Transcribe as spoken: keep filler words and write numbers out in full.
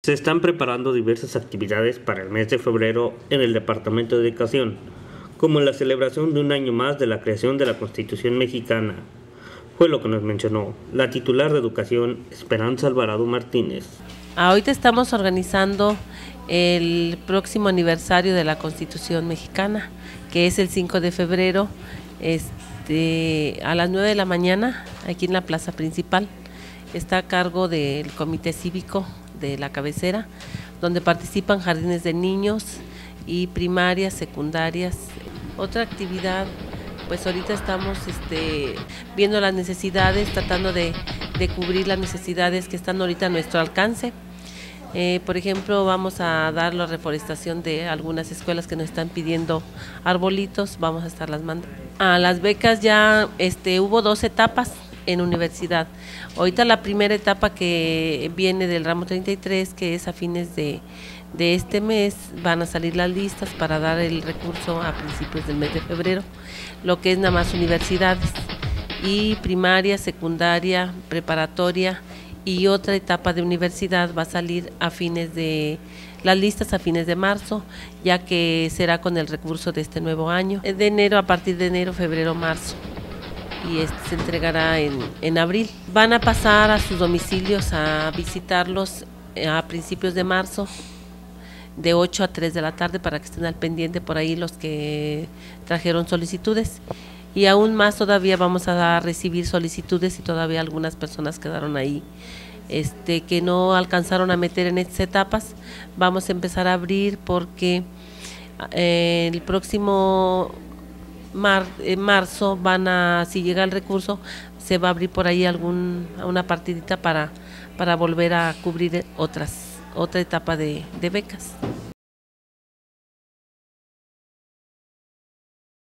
Se están preparando diversas actividades para el mes de febrero en el Departamento de Educación, como la celebración de un año más de la creación de la Constitución mexicana. Fue lo que nos mencionó la titular de Educación, Esperanza Alvarado Martínez. Ahorita estamos organizando el próximo aniversario de la Constitución mexicana, que es el cinco de febrero, este, a las nueve de la mañana, aquí en la plaza principal. Está a cargo del Comité Cívico de la cabecera, donde participan jardines de niños y primarias, secundarias. Otra actividad, pues ahorita estamos este, viendo las necesidades, tratando de, de cubrir las necesidades que están ahorita a nuestro alcance. Eh, por ejemplo, vamos a dar la reforestación de algunas escuelas que nos están pidiendo arbolitos, vamos a estarlas mandando. A las becas ya este, hubo dos etapas en universidad. Ahorita la primera etapa que viene del ramo treinta y tres, que es a fines de, de este mes, van a salir las listas para dar el recurso a principios del mes de febrero, lo que es nada más universidades, y primaria, secundaria, preparatoria, y otra etapa de universidad va a salir a fines de, las listas a fines de marzo, ya que será con el recurso de este nuevo año, de enero, a partir de enero, febrero, marzo. Y este se entregará en, en abril. Van a pasar a sus domicilios a visitarlos a principios de marzo, de ocho a tres de la tarde, para que estén al pendiente por ahí los que trajeron solicitudes. Y aún más todavía vamos a recibir solicitudes y todavía algunas personas quedaron ahí este, que no alcanzaron a meter en estas etapas. Vamos a empezar a abrir porque eh, el próximo Mar, en marzo van a, si llega el recurso, se va a abrir por ahí algún, una partidita para, para volver a cubrir otras, otra etapa de, de becas.